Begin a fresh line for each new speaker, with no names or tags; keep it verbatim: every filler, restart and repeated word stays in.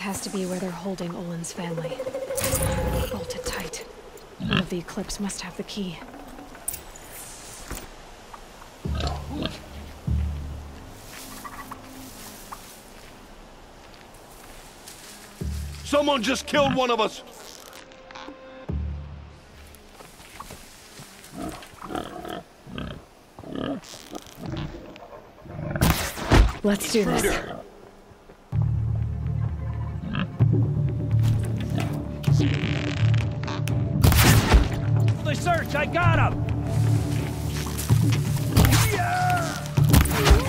has to be where they're holding Olin's family. Bolted tight. One of the Eclipse must have the key.
Someone just killed one of us!
Let's do this.
The search, I got him!